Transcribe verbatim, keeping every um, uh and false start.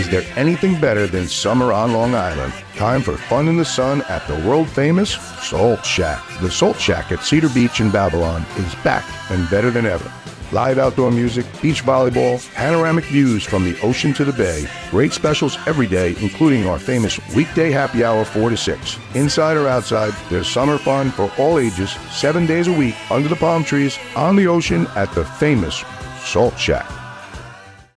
Is there anything better than summer on Long Island? Time for fun in the sun at the world-famous Salt Shack. The Salt Shack at Cedar Beach in Babylon is back and better than ever. Live outdoor music, beach volleyball, panoramic views from the ocean to the bay. Great specials every day, including our famous weekday happy hour four to six. Inside or outside, there's summer fun for all ages, seven days a week, under the palm trees, on the ocean at the famous Salt Shack.